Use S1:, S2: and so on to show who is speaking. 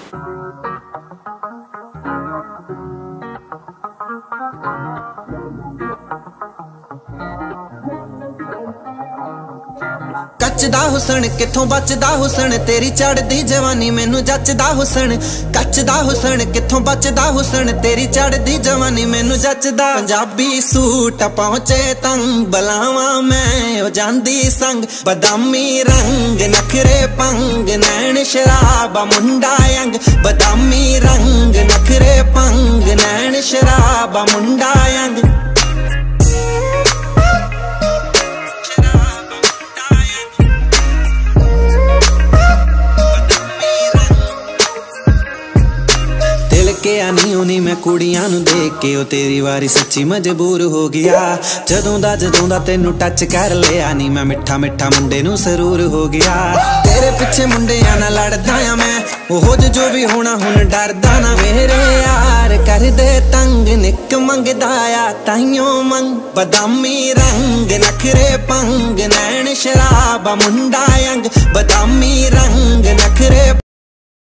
S1: कचदा हुसन किथों बचदा हुसन, तेरी चढ़दी जवानी मैनू जचदा हुसन। कचदा हुसन किथों बचदा हुसन, तेरी चढ़दी जवानी मैनू जचदा। पंजाबी सूट पहुंचे तंग, बलावा मैं हो जांदी संग। बदामी रंग नखरे पंग, नैन शराबा मुंडा यंग। बदामी रंग नखरे पंग, नैन शराबा मुंडा यंग। आनी उनी मैं कुड़ियां नू देख के ओ तेरी वारी सच्ची मजबूर हो गया। जदों दा तेनू टच कर लिया नी मैं मिठा मिठा मुंडे नू सरूर हो गया। तेरे पिछे मुंडियां नाल लड़दा आ मैं, ओहो जो भी होना हुण डरदा ना। मेरे यार कर दे तंग, निक मंगदा आ ताइयों मंग। बदामी रंग नखरे पंग, नैन शराबा मुंडा यंग। बदामी रंग नखरे